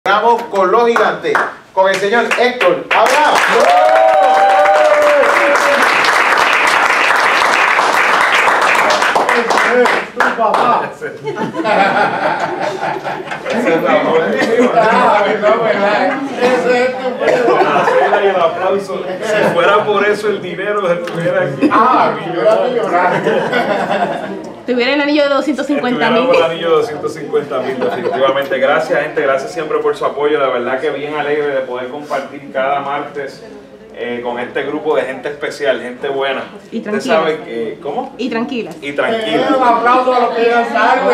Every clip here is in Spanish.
Vamos con los gigantes, con el señor Héctor Abraham. Tu papá. Y el aplauso. Si fuera por eso el dinero estuviera aquí. Tuviera el anillo de 250.000. El anillo de 250.000, definitivamente. Gracias, gente. Gracias siempre por su apoyo. La verdad que bien alegre de poder compartir cada martes con este grupo de gente especial, gente buena. Y Usted tranquila. sabe que, ¿cómo? Y tranquilas. Y tranquila. Un aplauso a los que ya saben.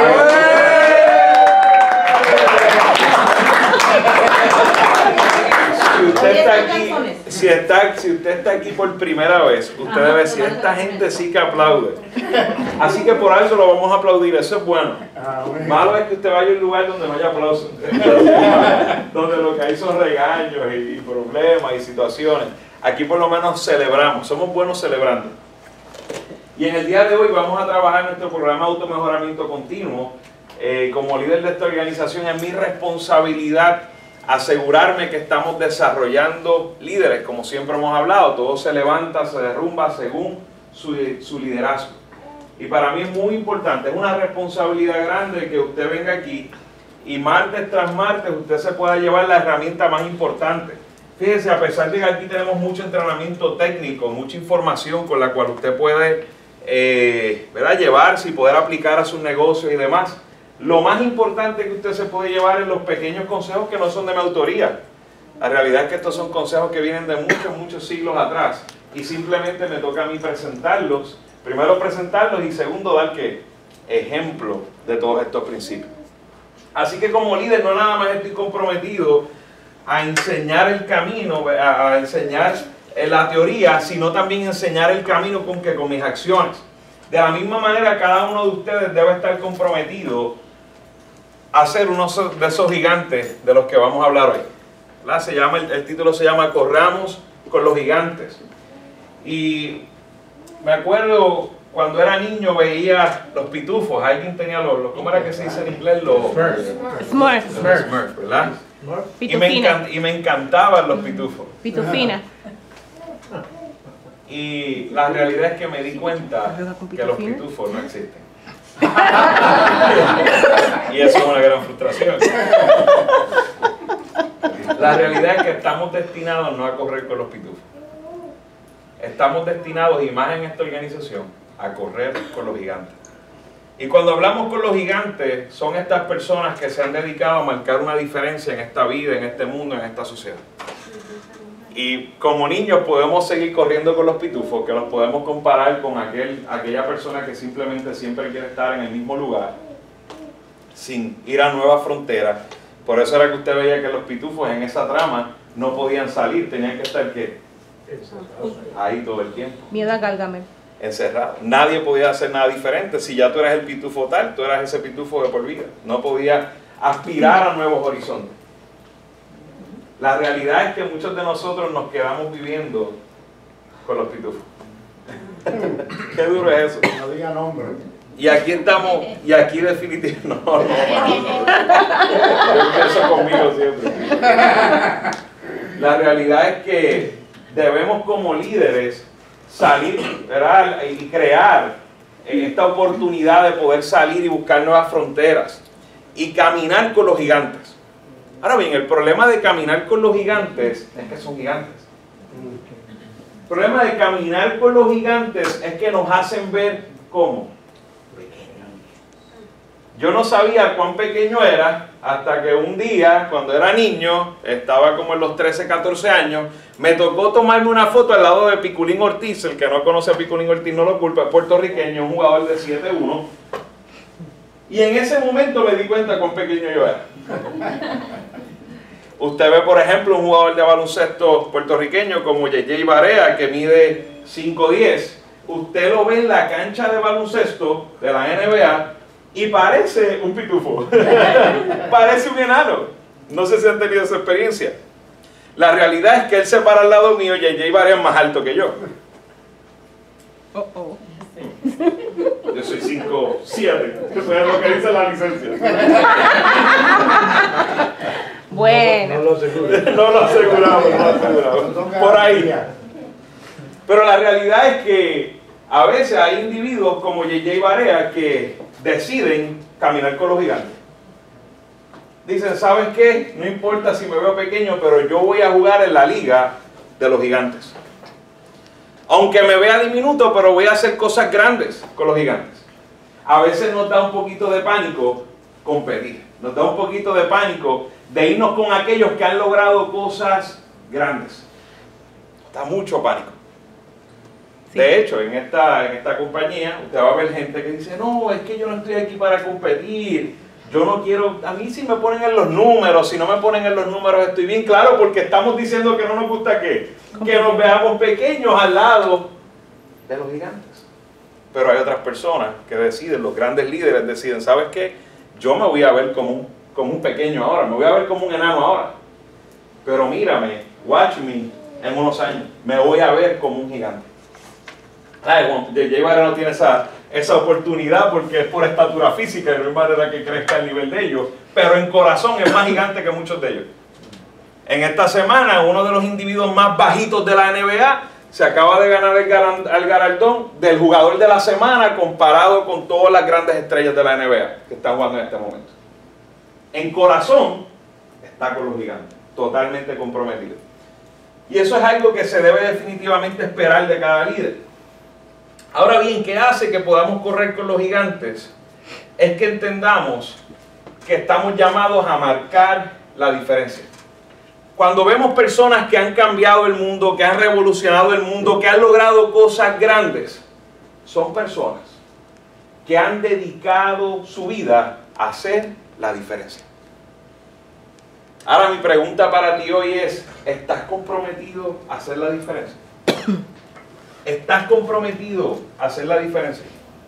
Si usted está aquí por primera vez, usted debe decir, esta gente sí que aplaude. Así que por algo lo vamos a aplaudir, eso es bueno. Malo es que usted vaya a un lugar donde no haya aplausos, donde lo que hay son regaños y problemas y situaciones. Aquí por lo menos celebramos, somos buenos celebrando. Y en el día de hoy vamos a trabajar nuestro programa de automejoramiento continuo. Como líder de esta organización es mi responsabilidad asegurarme que estamos desarrollando líderes, como siempre hemos hablado. Todo se levanta, se derrumba según su liderazgo. Y para mí es muy importante, es una responsabilidad grande que usted venga aquí y martes tras martes usted se pueda llevar la herramienta más importante. Fíjese, a pesar de que aquí tenemos mucho entrenamiento técnico, mucha información con la cual usted puede llevarse y poder aplicar a sus negocios y demás, lo más importante que usted se puede llevar es los pequeños consejos que no son de mi autoría. La realidad es que estos son consejos que vienen de muchos siglos atrás y simplemente me toca a mí presentarlos. Primero presentarlos y segundo dar ejemplo de todos estos principios. Así que como líder no nada más estoy comprometido a enseñar el camino, a enseñar la teoría, sino también enseñar el camino con mis acciones. De la misma manera, cada uno de ustedes debe estar comprometido a ser uno de esos gigantes de los que vamos a hablar hoy. El título se llama Corramos con los gigantes. Y me acuerdo cuando era niño veía los pitufos. Alguien tenía ¿cómo era que se dice en inglés? Los Smurfs. Smurfs, ¿verdad? Pitufina. Y me encantaban los pitufos. Pitufina. Y la realidad es que me di cuenta que los pitufos no existen. Y eso es una gran frustración. La realidad es que estamos destinados no a correr con los pitufos. Estamos destinados, y más en esta organización, a correr con los gigantes. Y cuando hablamos con los gigantes, son estas personas que se han dedicado a marcar una diferencia en esta vida, en este mundo, en esta sociedad. Y como niños podemos seguir corriendo con los pitufos, que los podemos comparar con aquella persona que simplemente siempre quiere estar en el mismo lugar, sin ir a nuevas fronteras. Por eso era que usted veía que los pitufos en esa trama no podían salir, tenían que estar ahí todo el tiempo. Miedo a Gargamel. Encerrado. Nadie podía hacer nada diferente. Si ya tú eras el pitufo tal, tú eras ese pitufo de por vida. No podías aspirar a nuevos horizontes. La realidad es que muchos de nosotros nos quedamos viviendo con los pitufos. Qué duro es eso. No diga nombre. Y aquí estamos, y aquí definitivamente, no, yo pienso conmigo siempre. La realidad es que debemos como líderes salir, ¿verdad? Y crear esta oportunidad de poder salir y buscar nuevas fronteras y caminar con los gigantes. Ahora bien, el problema de caminar con los gigantes es que son gigantes. El problema de caminar con los gigantes es que nos hacen ver como pequeños. Yo no sabía cuán pequeño era hasta que un día, cuando era niño, estaba como en los 13, 14 años, me tocó tomarme una foto al lado de Piculín Ortiz. El que no conoce a Piculín Ortiz no lo culpa, es puertorriqueño, un jugador de 7-1. Y en ese momento me di cuenta cuán pequeño yo era. Usted ve, por ejemplo, un jugador de baloncesto puertorriqueño como Yeye Barea, que mide 5'10". Usted lo ve en la cancha de baloncesto de la NBA y parece un pitufo. Parece un enano. No sé si han tenido esa experiencia. La realidad es que él se para al lado mío y Yeye Barea es más alto que yo. Yo soy 5'7", que eso es lo que dice la licencia. Bueno. No lo aseguro. No lo aseguramos, no lo aseguramos. Por ahí. Pero la realidad es que a veces hay individuos como J.J. Barea que deciden caminar con los gigantes. Dicen, ¿sabes qué? No importa si me veo pequeño, pero yo voy a jugar en la liga de los gigantes. Aunque me vea diminuto, pero voy a hacer cosas grandes con los gigantes. A veces nos da un poquito de pánico competir. Nos da un poquito de pánico de irnos con aquellos que han logrado cosas grandes. Da mucho pánico. Sí. De hecho, en esta compañía, usted va a ver gente que dice, no, es que yo no estoy aquí para competir. Yo no quiero, a mí si me ponen en los números, si no me ponen en los números estoy bien, claro, porque estamos diciendo que no nos gusta que nos veamos pequeños al lado de los gigantes. Pero hay otras personas que deciden, los grandes líderes deciden, ¿sabes qué? Yo me voy a ver como un pequeño ahora, me voy a ver como un enano ahora. Pero mírame, watch me en unos años, me voy a ver como un gigante. J.J. Barea no tiene esa oportunidad porque es por estatura física y no hay manera que crezca al nivel de ellos, pero en corazón es más gigante que muchos de ellos. En esta semana, uno de los individuos más bajitos de la NBA se acaba de ganar el galardón del jugador de la semana comparado con todas las grandes estrellas de la NBA que están jugando en este momento. En corazón está con los gigantes, totalmente comprometido. Y eso es algo que se debe definitivamente esperar de cada líder. Ahora bien, ¿qué hace que podamos correr con los gigantes? Es que entendamos que estamos llamados a marcar la diferencia. Cuando vemos personas que han cambiado el mundo, que han revolucionado el mundo, que han logrado cosas grandes, son personas que han dedicado su vida a hacer la diferencia. Ahora mi pregunta para ti hoy es, ¿estás comprometido a hacer la diferencia? ¿Estás comprometido a hacer la diferencia?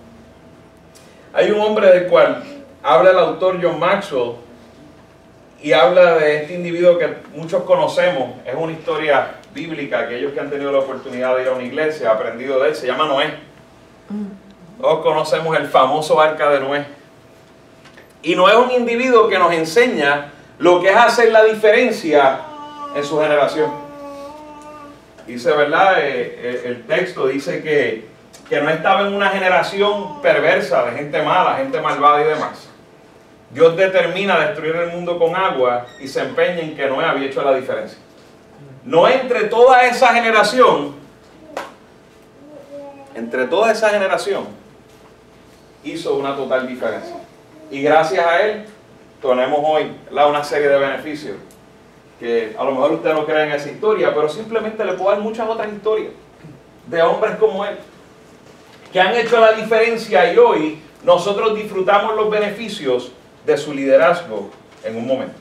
Hay un hombre del cual habla el autor John Maxwell y habla de este individuo que muchos conocemos. Es una historia bíblica, aquellos que han tenido la oportunidad de ir a una iglesia, aprendido de él, se llama Noé. Todos conocemos el famoso arca de Noé. Y Noé es un individuo que nos enseña lo que es hacer la diferencia en su generación. Dice, ¿verdad? El texto dice que no estaba en una generación perversa, de gente mala, gente malvada y demás. Dios determina destruir el mundo con agua y se empeña en que Noé había hecho la diferencia. Noé entre toda esa generación, hizo una total diferencia. Y gracias a él tenemos hoy una serie de beneficios que a lo mejor usted no cree en esa historia, pero simplemente le puedo dar muchas otras historias de hombres como él que han hecho la diferencia y hoy nosotros disfrutamos los beneficios de su liderazgo en un momento.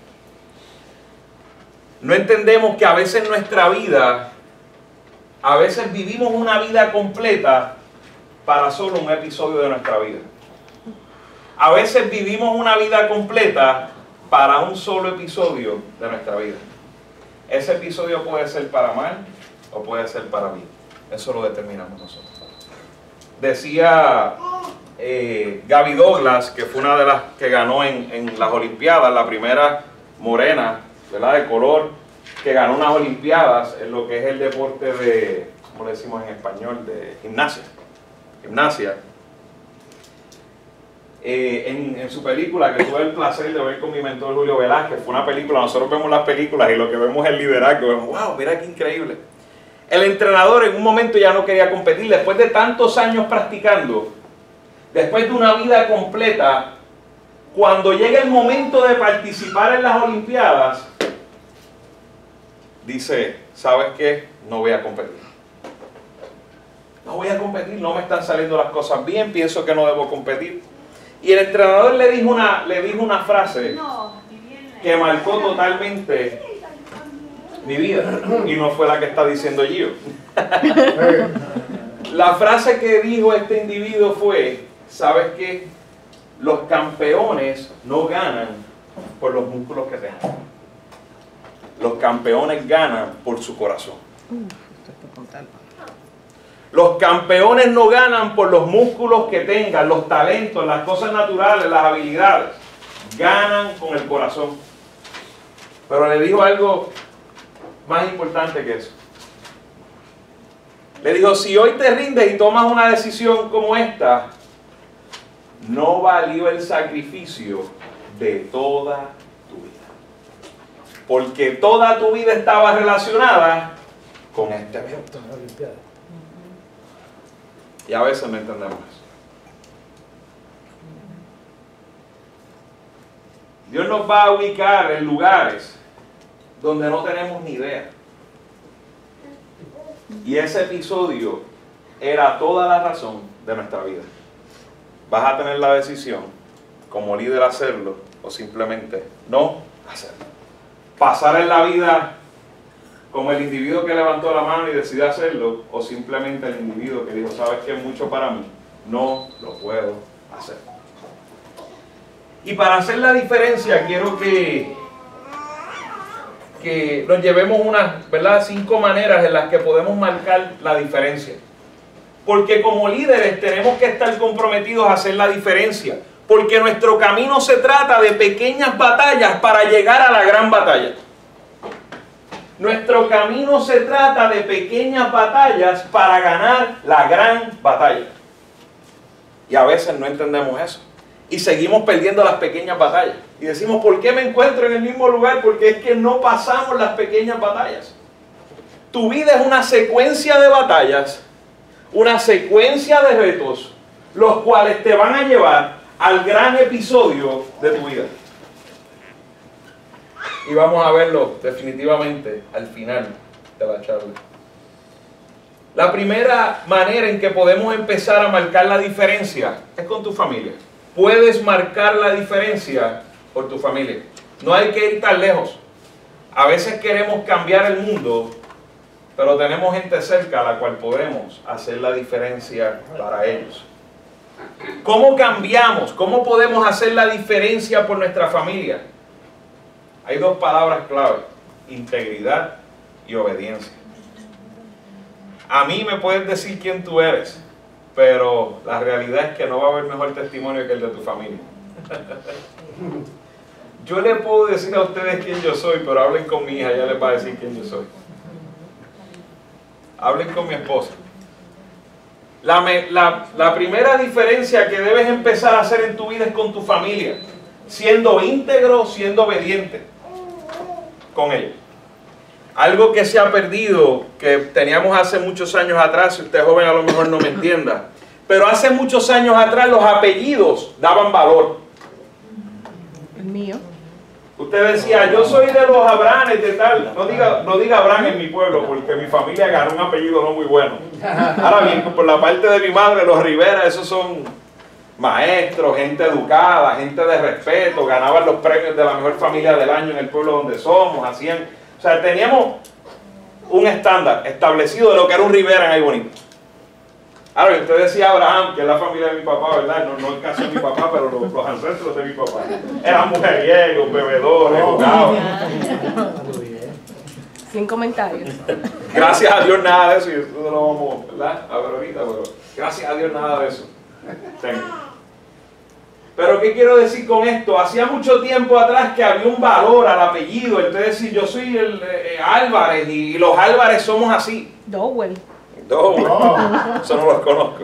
No entendemos que a veces en nuestra vida, a veces vivimos una vida completa para solo un episodio de nuestra vida. A veces vivimos una vida completa para un solo episodio de nuestra vida. Ese episodio puede ser para mal o puede ser para bien. Eso lo determinamos nosotros. Decía Gabby Douglas, que fue una de las que ganó en las Olimpiadas, la primera morena, ¿verdad?, de color, que ganó unas Olimpiadas en lo que es el deporte de, ¿cómo le decimos en español?, de gimnasia. En su película, que tuve el placer de ver con mi mentor Julio Velázquez, fue una película, nosotros vemos las películas y lo que vemos es el liderazgo, vemos, wow, mira qué increíble. El entrenador en un momento ya no quería competir, después de tantos años practicando, después de una vida completa, cuando llega el momento de participar en las Olimpiadas, dice, ¿sabes qué? No voy a competir. No voy a competir, no me están saliendo las cosas bien, pienso que no debo competir. Y el entrenador le dijo una frase que marcó totalmente mi vida. Y no fue la que está diciendo Gio. La frase que dijo este individuo fue, ¿sabes qué? Los campeones no ganan por los músculos que tengan. Los campeones ganan por su corazón. Los campeones no ganan por los músculos que tengan, los talentos, las cosas naturales, las habilidades. Ganan con el corazón. Pero le dijo algo más importante que eso. Le dijo, si hoy te rindes y tomas una decisión como esta, no valió el sacrificio de toda tu vida. Porque toda tu vida estaba relacionada con este evento. Y a veces no entendemos eso. Dios nos va a ubicar en lugares donde no tenemos ni idea. Y ese episodio era toda la razón de nuestra vida. Vas a tener la decisión, como líder, hacerlo o simplemente no hacerlo. Pasar en la vida como el individuo que levantó la mano y decidió hacerlo, o simplemente el individuo que dijo, sabes que es mucho para mí, no lo puedo hacer. Y para hacer la diferencia quiero que nos llevemos unas, ¿verdad?, 5 maneras en las que podemos marcar la diferencia. Porque como líderes tenemos que estar comprometidos a hacer la diferencia. Porque nuestro camino se trata de pequeñas batallas para llegar a la gran batalla. Nuestro camino se trata de pequeñas batallas para ganar la gran batalla. Y a veces no entendemos eso. Y seguimos perdiendo las pequeñas batallas. Y decimos, ¿por qué me encuentro en el mismo lugar? Porque es que no pasamos las pequeñas batallas. Tu vida es una secuencia de batallas, una secuencia de retos, los cuales te van a llevar al gran episodio de tu vida. Y vamos a verlo definitivamente al final de la charla. La primera manera en que podemos empezar a marcar la diferencia es con tu familia. Puedes marcar la diferencia por tu familia. No hay que ir tan lejos. A veces queremos cambiar el mundo, pero tenemos gente cerca a la cual podemos hacer la diferencia para ellos. ¿Cómo cambiamos? ¿Cómo podemos hacer la diferencia por nuestra familia? Hay 2 palabras clave: integridad y obediencia. A mí me puedes decir quién tú eres, pero la realidad es que no va a haber mejor testimonio que el de tu familia. Yo le puedo decir a ustedes quién yo soy, pero hablen con mi hija, ella les va a decir quién yo soy. Hablen con mi esposa. La primera diferencia que debes empezar a hacer en tu vida es con tu familia, siendo íntegro, siendo obediente con ellos. Algo que se ha perdido, que teníamos hace muchos años atrás, si usted es joven a lo mejor no me entienda, pero hace muchos años atrás los apellidos daban valor. El mío. Usted decía, yo soy de los Abranes, de tal. No diga Abraham en mi pueblo, porque mi familia agarró un apellido no muy bueno. Ahora bien, por la parte de mi madre, los Rivera, esos son maestros, gente educada, gente de respeto, ganaban los premios de la mejor familia del año en el pueblo donde somos, hacían... O sea, teníamos un estándar establecido de lo que era un Rivera en Ahí Bonito. Ahora, usted decía Abraham, que es la familia de mi papá, ¿verdad? No el caso de mi papá, pero los ancestros de mi papá. Eran mujeriegos, bebedores, jugaban. Sin comentarios. Gracias a Dios nada de eso, y eso no lo vamos, ¿verdad?, a ver ahorita, pero gracias a Dios nada de eso. Pero ¿qué quiero decir con esto? Hacía mucho tiempo atrás que había un valor al apellido. Entonces, si yo soy el Álvarez y los Álvarez somos así. Dowell. Eso no los conozco.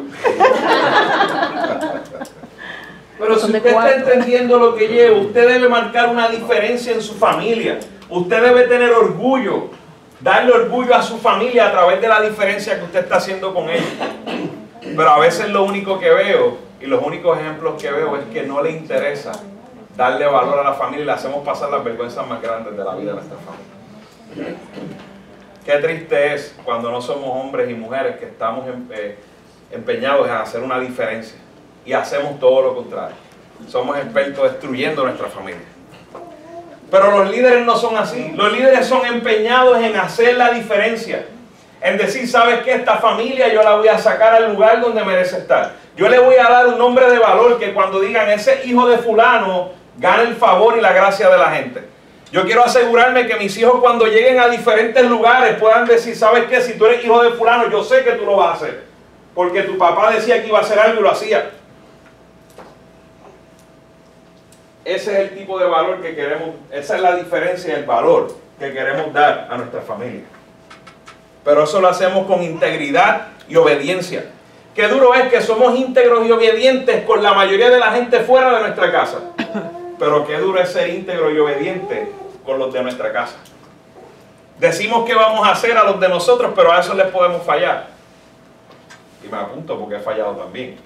Pero si usted está entendiendo lo que llevo, usted debe marcar una diferencia en su familia. Usted debe tener orgullo, darle orgullo a su familia a través de la diferencia que usted está haciendo con ellos. Pero a veces lo único que veo, y los únicos ejemplos que veo, es que no le interesa darle valor a la familia y le hacemos pasar las vergüenzas más grandes de la vida de nuestra familia. Qué triste es cuando no somos hombres y mujeres que estamos empeñados en hacer una diferencia y hacemos todo lo contrario. Somos expertos destruyendo nuestra familia. Pero los líderes no son así. Los líderes son empeñados en hacer la diferencia. En decir, ¿sabes qué? Esta familia yo la voy a sacar al lugar donde merece estar. Yo le voy a dar un nombre de valor que cuando digan ese hijo de fulano gane el favor y la gracia de la gente. Yo quiero asegurarme que mis hijos cuando lleguen a diferentes lugares puedan decir, ¿sabes qué? Si tú eres hijo de fulano, yo sé que tú lo vas a hacer. Porque tu papá decía que iba a hacer algo y lo hacía. ese es el tipo de valor que queremos, esa es la diferencia del valor que queremos dar a nuestra familia. Pero eso lo hacemos con integridad y obediencia. Qué duro es que somos íntegros y obedientes con la mayoría de la gente fuera de nuestra casa. Pero qué duro es ser íntegro y obediente con los de nuestra casa. Decimos que vamos a hacer a los de nosotros, pero a eso les podemos fallar. Y me apunto porque he fallado también.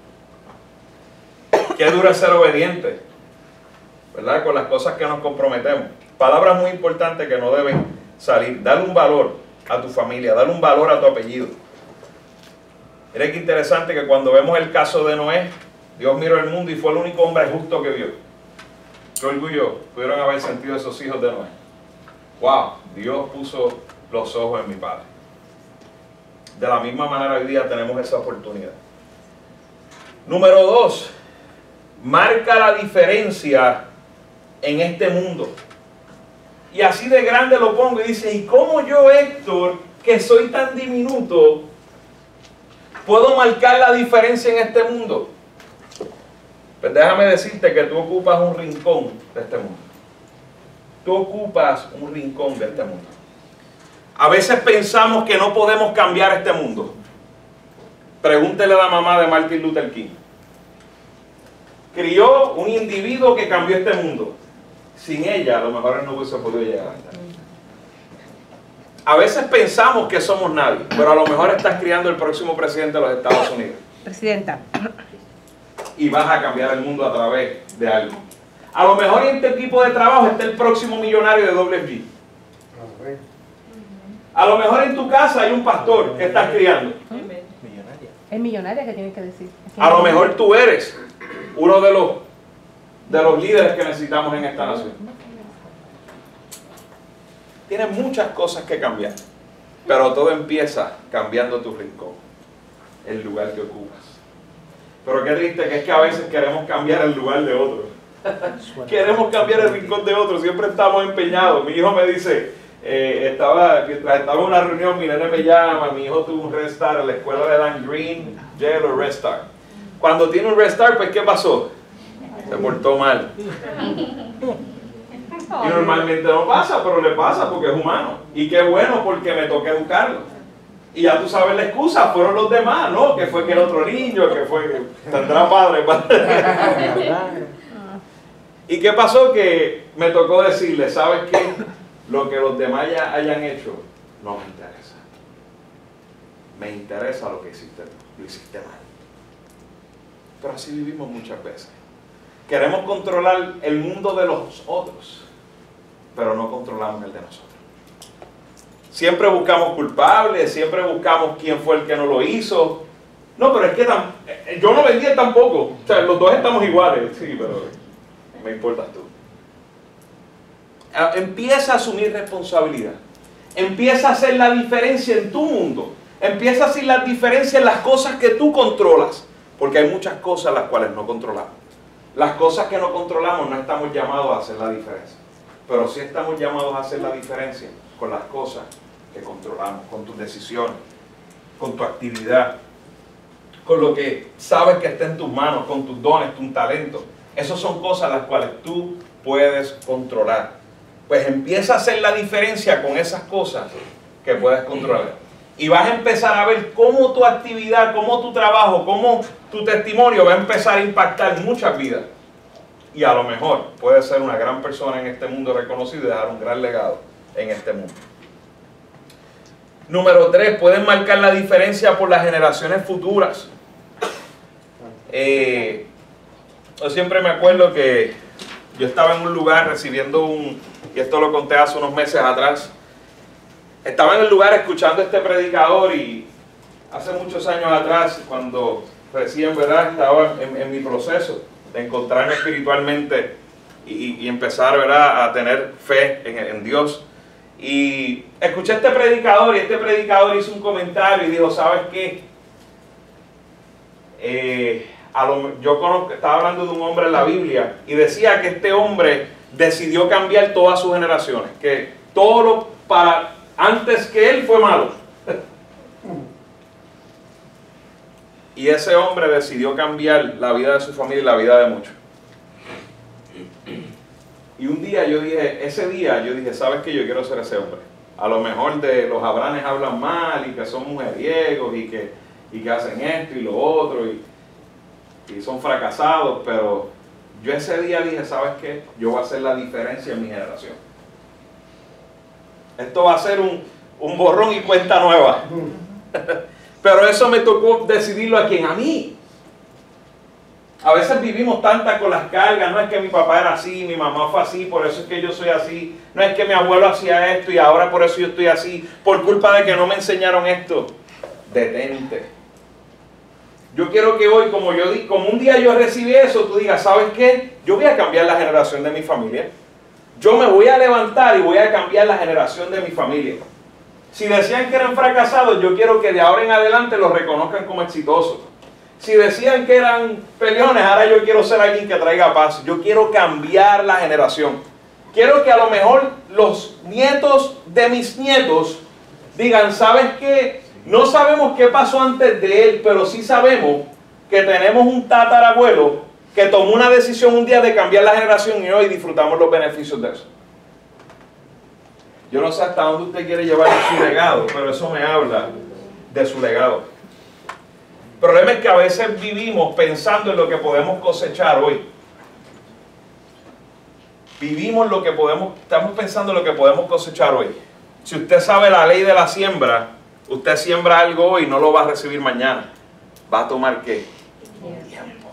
Qué duro es ser obediente, ¿verdad? Con las cosas que nos comprometemos. Palabras muy importantes que no deben salir. Dale un valor a tu familia, dale un valor a tu apellido. Mira qué interesante que cuando vemos el caso de Noé, Dios miró el mundo y fue el único hombre justo que vio. Qué orgullo pudieron haber sentido esos hijos de Noé. Wow, Dios puso los ojos en mi padre. De la misma manera hoy día tenemos esa oportunidad. Número 2, marca la diferencia en este mundo. Y así de grande lo pongo y dice, ¿y cómo yo, Héctor, que soy tan diminuto, puedo marcar la diferencia en este mundo? Pues déjame decirte que tú ocupas un rincón de este mundo. Tú ocupas un rincón de este mundo. A veces pensamos que no podemos cambiar este mundo. Pregúntele a la mamá de Martin Luther King. Crió un individuo que cambió este mundo. Sin ella, a lo mejor él no hubiese podido llegar. A veces pensamos que somos nadie, pero a lo mejor estás criando el próximo presidente de los Estados Unidos. Presidenta. Y vas a cambiar el mundo a través de algo. A lo mejor en este tipo de trabajo está el próximo millonario de WFG. A lo mejor en tu casa hay un pastor que estás criando. Es millonaria que tiene que decir. A lo mejor tú eres uno de los líderes que necesitamos en esta nación. Tienes muchas cosas que cambiar, pero todo empieza cambiando tu rincón, el lugar que ocupas. Pero qué triste que es que a veces queremos cambiar el lugar de otros. Queremos cambiar el rincón de otros, siempre estamos empeñados. Mi hijo me dice, estaba en una reunión, mi nene me llama, mi hijo tuvo un Red Star en la escuela de Dan Green, Yellow, Red Star. Cuando tiene un Red Star, pues ¿qué pasó? Se portó mal. Y normalmente no pasa, pero le pasa porque es humano. Y qué bueno porque me toca educarlo. Y ya tú sabes la excusa, fueron los demás, ¿no? Que fue que el otro niño, que fue que tendrá padre. ¿Y qué pasó? Que me tocó decirle, ¿sabes qué? Lo que los demás ya hayan hecho no me interesa. Me interesa lo que hiciste tú, lo hiciste mal. Pero así vivimos muchas veces. Queremos controlar el mundo de los otros, pero no controlamos el de nosotros. Siempre buscamos culpables, siempre buscamos quién fue el que no lo hizo. No, pero es que yo no vendía tampoco. O sea, los dos estamos iguales. Sí, pero me importas tú. Empieza a asumir responsabilidad. Empieza a hacer la diferencia en tu mundo. Empieza a hacer la diferencia en las cosas que tú controlas. Porque hay muchas cosas las cuales no controlamos. Las cosas que no controlamos no estamos llamados a hacer la diferencia. Pero sí estamos llamados a hacer la diferencia con las cosas que controlamos, con tus decisiones, con tu actividad, con lo que sabes que está en tus manos, con tus dones, tus talentos. Esas son cosas las cuales tú puedes controlar. Pues empieza a hacer la diferencia con esas cosas que puedes controlar. Y vas a empezar a ver cómo tu actividad, cómo tu trabajo, cómo tu testimonio va a empezar a impactar muchas vidas. Y a lo mejor puedes ser una gran persona en este mundo reconocido y dejar un gran legado en este mundo. Número 3, pueden marcar la diferencia por las generaciones futuras. Yo siempre me acuerdo que yo estaba en un lugar recibiendo y esto lo conté hace unos meses atrás, estaba en el lugar escuchando a este predicador y hace muchos años atrás, cuando recién, ¿verdad?, estaba en mi proceso de encontrarme espiritualmente y empezar, ¿verdad?, a tener fe en Dios. Y escuché a este predicador y este predicador hizo un comentario y dijo, ¿sabes qué? Estaba hablando de un hombre en la Biblia y decía que este hombre decidió cambiar todas sus generaciones, que todo lo antes que él fue malo. Y ese hombre decidió cambiar la vida de su familia y la vida de muchos. Y un día yo dije, ¿sabes qué? Yo quiero ser ese hombre. A lo mejor de los Abranes hablan mal y que son mujeriegos y que hacen esto y lo otro y son fracasados, pero yo ese día dije, ¿sabes qué? Yo voy a hacer la diferencia en mi generación. Esto va a ser un borrón y cuenta nueva. Pero eso me tocó decidirlo a quién, a mí. A veces vivimos tantas con las cargas, no es que mi papá era así, mi mamá fue así, por eso es que yo soy así, no es que mi abuelo hacía esto y ahora por eso yo estoy así, por culpa de que no me enseñaron esto. Detente. Yo quiero que hoy, como un día yo recibí eso, tú digas, ¿sabes qué? Yo voy a cambiar la generación de mi familia. Yo me voy a levantar y voy a cambiar la generación de mi familia. Si decían que eran fracasados, yo quiero que de ahora en adelante los reconozcan como exitosos. Si decían que eran peleones, ahora yo quiero ser alguien que traiga paz. Yo quiero cambiar la generación. Quiero que a lo mejor los nietos de mis nietos digan, ¿sabes qué? No sabemos qué pasó antes de él, pero sí sabemos que tenemos un tatarabuelo que tomó una decisión un día de cambiar la generación y hoy disfrutamos los beneficios de eso. Yo no sé hasta dónde usted quiere llevar su legado, pero eso me habla de su legado. El problema es que a veces vivimos pensando en lo que podemos cosechar hoy. Estamos pensando en lo que podemos cosechar hoy. Si usted sabe la ley de la siembra, usted siembra algo hoy y no lo va a recibir mañana. ¿Va a tomar qué? Tiempo.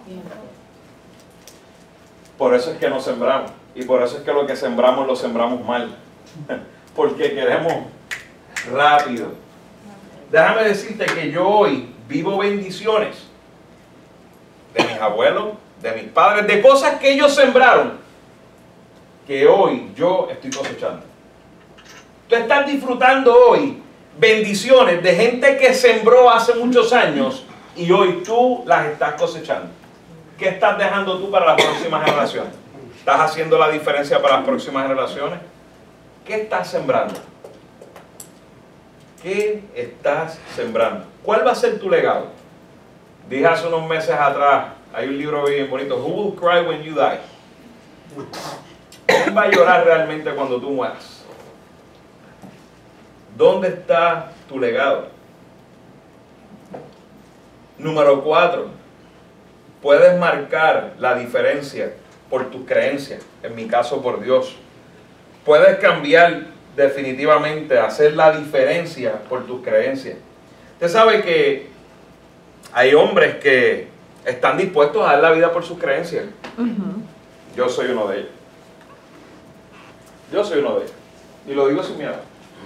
Por eso es que no sembramos. Y por eso es que lo que sembramos lo sembramos mal. Porque queremos rápido. Déjame decirte que yo hoy vivo bendiciones de mis abuelos, de mis padres, de cosas que ellos sembraron, que hoy yo estoy cosechando. Tú estás disfrutando hoy bendiciones de gente que sembró hace muchos años y hoy tú las estás cosechando. ¿Qué estás dejando tú para las próximas generaciones? ¿Estás haciendo la diferencia para las próximas generaciones? ¿Qué estás sembrando? ¿Qué estás sembrando? ¿Cuál va a ser tu legado? Dije hace unos meses atrás, hay un libro bien bonito, Who Will Cry When You Die? ¿Quién va a llorar realmente cuando tú mueras? ¿Dónde está tu legado? Número 4, puedes marcar la diferencia por tus creencias, en mi caso por Dios. Puedes cambiar definitivamente, hacer la diferencia por tus creencias. Usted sabe que hay hombres que están dispuestos a dar la vida por sus creencias. Yo soy uno de ellos. Yo soy uno de ellos. Y lo digo sin miedo.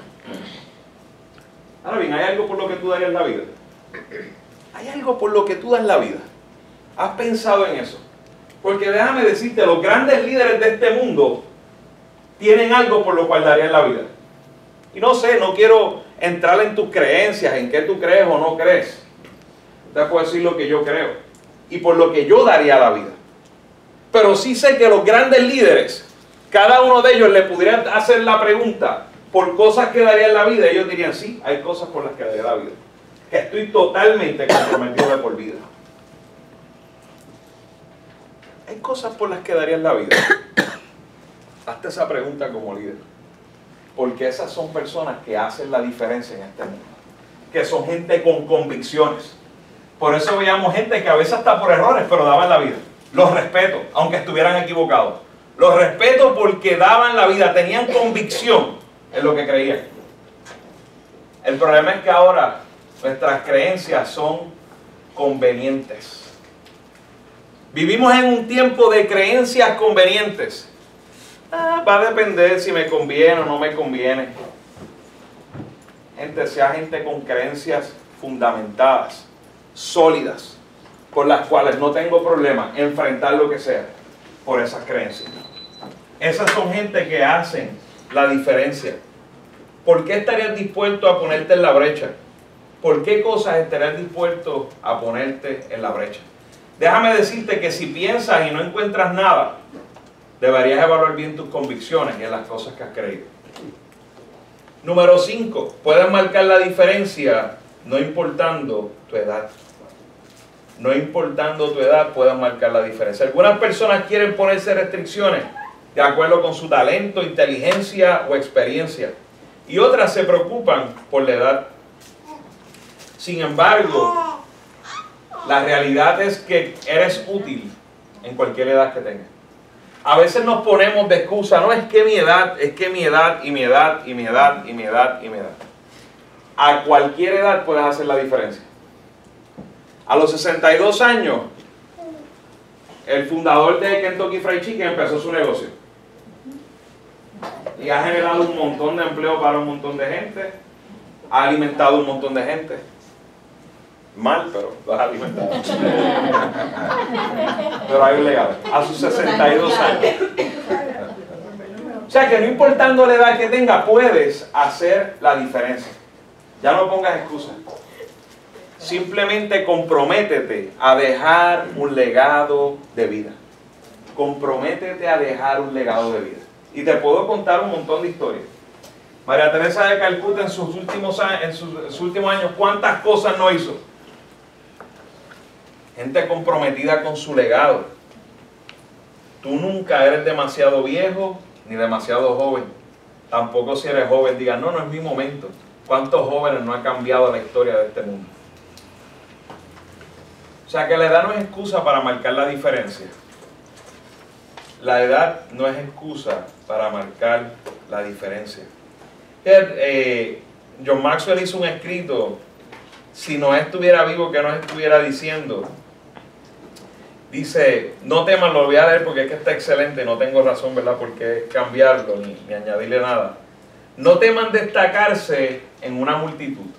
Ahora bien, ¿hay algo por lo que tú darías la vida? ¿Hay algo por lo que tú das la vida? ¿Has pensado en eso? Porque déjame decirte, los grandes líderes de este mundo tienen algo por lo cual darían la vida. Y no sé, no quiero entrar en tus creencias, en qué tú crees o no crees. Te puedo decir lo que yo creo y por lo que yo daría la vida. Pero sí sé que los grandes líderes, cada uno de ellos le pudieran hacer la pregunta por cosas que darían la vida. Ellos dirían, sí, hay cosas por las que daría la vida. Que estoy totalmente comprometido de por vida. Hay cosas por las que darían la vida. Hazte esa pregunta como líder. Porque esas son personas que hacen la diferencia en este mundo. Que son gente con convicciones. Por eso veíamos gente que a veces hasta por errores, pero daban la vida. Los respeto, aunque estuvieran equivocados. Los respeto porque daban la vida, tenían convicción en lo que creían. El problema es que ahora nuestras creencias son convenientes. Vivimos en un tiempo de creencias convenientes. Va a depender si me conviene o no me conviene. Gente, sea gente con creencias fundamentadas, sólidas, con las cuales no tengo problema enfrentar lo que sea por esas creencias. Esas son gente que hacen la diferencia. ¿Por qué estarías dispuesto a ponerte en la brecha? ¿Por qué cosas estarías dispuesto a ponerte en la brecha? Déjame decirte que si piensas y no encuentras nada, deberías evaluar bien tus convicciones y en las cosas que has creído. Número 5, puedes marcar la diferencia no importando tu edad. No importando tu edad, puedes marcar la diferencia. Algunas personas quieren ponerse restricciones de acuerdo con su talento, inteligencia o experiencia. Y otras se preocupan por la edad. Sin embargo, la realidad es que eres útil en cualquier edad que tengas. A veces nos ponemos de excusa, no, es que mi edad, es que mi edad, y mi edad, y mi edad, y mi edad, y mi edad. A cualquier edad puedes hacer la diferencia. A los 62 años, el fundador de Kentucky Fried Chicken empezó su negocio. Y ha generado un montón de empleo para un montón de gente. Ha alimentado un montón de gente. Mal, pero lo has alimentado. Pero hay un legado. A sus 62 años. O sea que no importando la edad que tenga, puedes hacer la diferencia. Ya no pongas excusas. Simplemente comprométete a dejar un legado de vida. Comprométete a dejar un legado de vida. Y te puedo contar un montón de historias. María Teresa de Calcuta en sus últimos años, ¿cuántas cosas no hizo? Gente comprometida con su legado. Tú nunca eres demasiado viejo ni demasiado joven. Tampoco si eres joven digas, no, no es mi momento. ¿Cuántos jóvenes no han cambiado la historia de este mundo? O sea que la edad no es excusa para marcar la diferencia. La edad no es excusa para marcar la diferencia. John Maxwell hizo un escrito, si no estuviera vivo, que nos estuviera diciendo. Dice, no teman, lo voy a leer porque es que está excelente, no tengo razón, ¿verdad?, por qué cambiarlo ni añadirle nada. No teman destacarse en una multitud.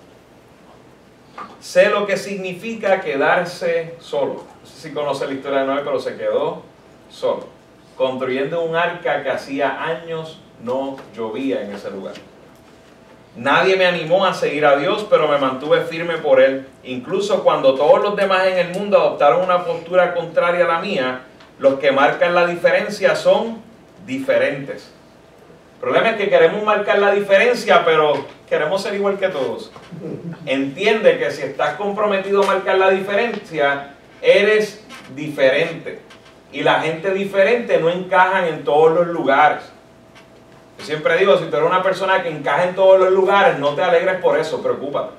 Sé lo que significa quedarse solo. No sé si conoce la historia de Noé, pero se quedó solo, construyendo un arca que hacía años no llovía en ese lugar. Nadie me animó a seguir a Dios, pero me mantuve firme por Él. Incluso cuando todos los demás en el mundo adoptaron una postura contraria a la mía, los que marcan la diferencia son diferentes. El problema es que queremos marcar la diferencia, pero queremos ser igual que todos. Entiende que si estás comprometido a marcar la diferencia, eres diferente. Y la gente diferente no encajan en todos los lugares. Yo siempre digo, si tú eres una persona que encaja en todos los lugares, no te alegres por eso, preocúpate.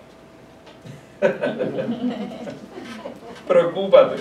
Preocúpate.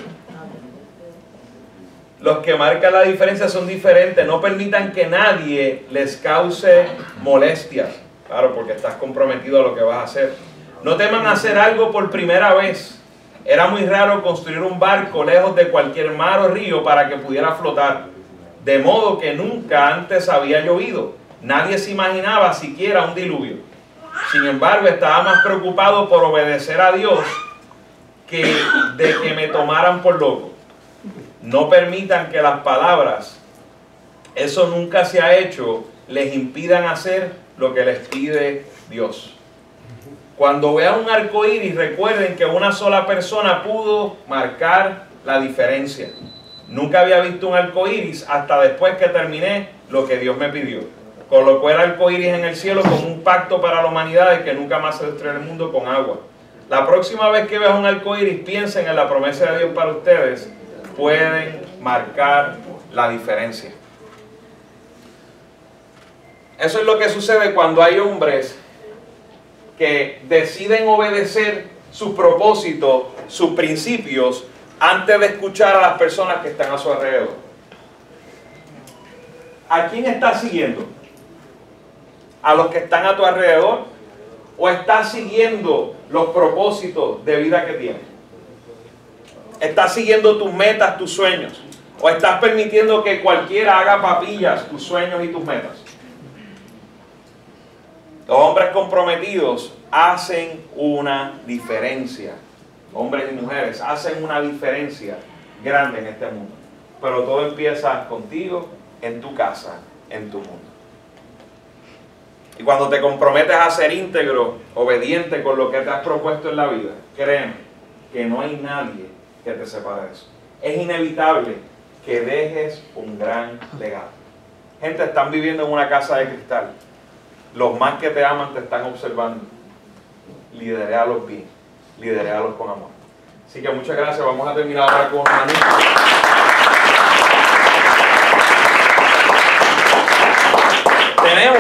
Los que marcan la diferencia son diferentes. No permitan que nadie les cause molestias. Claro, porque estás comprometido a lo que vas a hacer. No teman hacer algo por primera vez. Era muy raro construir un barco lejos de cualquier mar o río para que pudiera flotar. De modo que nunca antes había llovido. Nadie se imaginaba siquiera un diluvio. Sin embargo, estaba más preocupado por obedecer a Dios que de que me tomaran por loco. No permitan que las palabras, eso nunca se ha hecho, les impidan hacer lo que les pide Dios. Cuando vean un arco iris, recuerden que una sola persona pudo marcar la diferencia. Nunca había visto un arco iris hasta después que terminé lo que Dios me pidió. Colocó el arco iris en el cielo como un pacto para la humanidad de que nunca más se destruirá el mundo con agua. La próxima vez que veas un arco iris, piensen en la promesa de Dios para ustedes. Pueden marcar la diferencia. Eso es lo que sucede cuando hay hombres que deciden obedecer sus propósitos, sus principios, antes de escuchar a las personas que están a su alrededor. ¿A quién estás siguiendo? ¿A los que están a tu alrededor? ¿O estás siguiendo los propósitos de vida que tienes? ¿Estás siguiendo tus metas, tus sueños? ¿O estás permitiendo que cualquiera haga papillas tus sueños y tus metas? Los hombres comprometidos hacen una diferencia. Hombres y mujeres hacen una diferencia grande en este mundo. Pero todo empieza contigo, en tu casa, en tu mundo. Y cuando te comprometes a ser íntegro, obediente con lo que te has propuesto en la vida, créeme que no hay nadie que te separe de eso. Es inevitable que dejes un gran legado. Gente, están viviendo en una casa de cristal. Los más que te aman te están observando. Lideréalos bien. Lideréalos con amor. Así que muchas gracias. Vamos a terminar ahora con Manito. tenemos